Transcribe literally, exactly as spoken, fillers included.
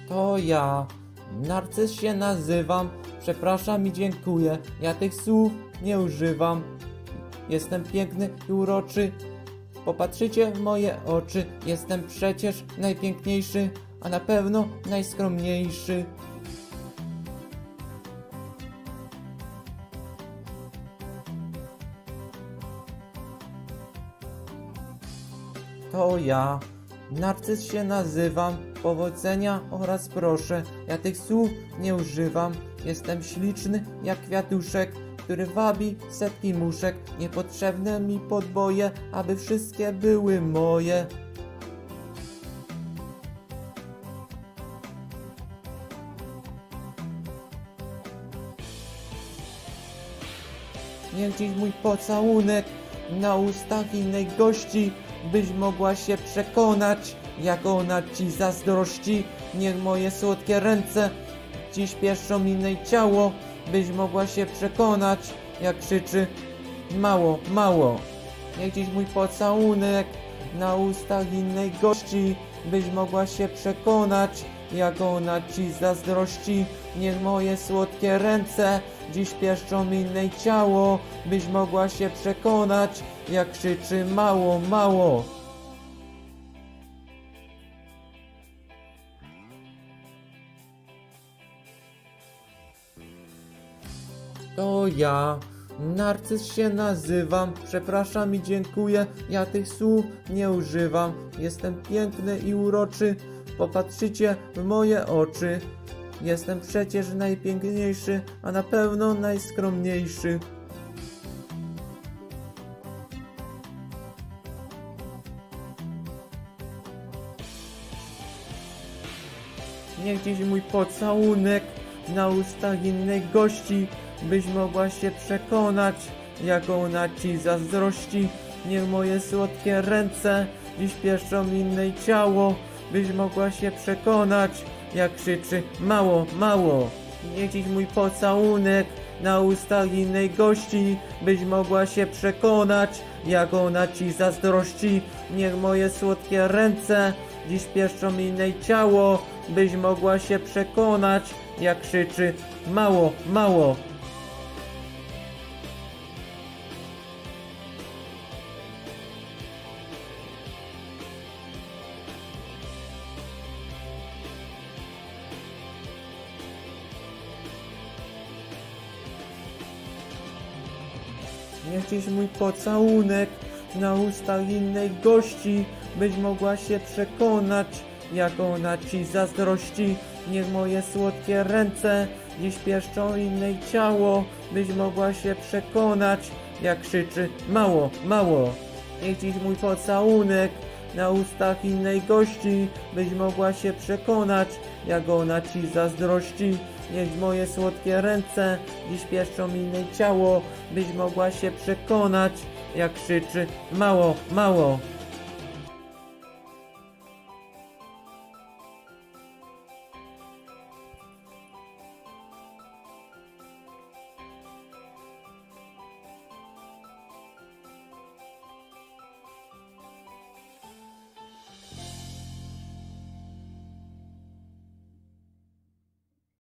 To ja, Narcyz się nazywam, przepraszam i dziękuję, ja tych słów nie używam. Jestem piękny i uroczy, popatrzycie w moje oczy, jestem przecież najpiękniejszy, a na pewno najskromniejszy. To ja, Narcyz się nazywam, powodzenia oraz proszę, ja tych słów nie używam. Jestem śliczny jak kwiatuszek, który wabi setki muszek, niepotrzebne mi podboje, aby wszystkie były moje. Niech dziś mój pocałunek na ustach innej gości, byś mogła się przekonać, jak ona ci zazdrości. Niech moje słodkie ręce dziś pieszczą innej ciało, byś mogła się przekonać, jak krzyczy mało, mało. Niech dziś mój pocałunek na ustach innej gości, byś mogła się przekonać, jak ona ci zazdrości. Niech moje słodkie ręce dziś pieszczą innej ciało, byś mogła się przekonać, jak krzyczy mało, mało. To ja, Narcyz się nazywam, przepraszam i dziękuję, ja tych słów nie używam. Jestem piękny i uroczy, popatrzycie w moje oczy. Jestem przecież najpiękniejszy, a na pewno najskromniejszy. Niech dziś mój pocałunek na ustach innej gości, byś mogła się przekonać, jak ona ci zazdrości. Niech moje słodkie ręce dziś pieszczą innej ciało, byś mogła się przekonać, jak krzyczy mało, mało. Niech dziś mój pocałunek na ustach innej gości, byś mogła się przekonać, jak ona ci zazdrości. Niech moje słodkie ręce dziś pieszczą innej ciało, byś mogła się przekonać, jak krzyczy mało, mało. Niech dziś mój pocałunek na ustach innej gości, byś mogła się przekonać, jak ona ci zazdrości. Niech moje słodkie ręce dziś pieszczą innej ciało, byś mogła się przekonać, jak krzyczy mało, mało. Niech dziś mój pocałunek na ustach innej gości, byś mogła się przekonać, jak ona ci zazdrości. Niech moje słodkie ręce dziś pieszczą innej ciało, byś mogła się przekonać, jak krzyczy mało, mało.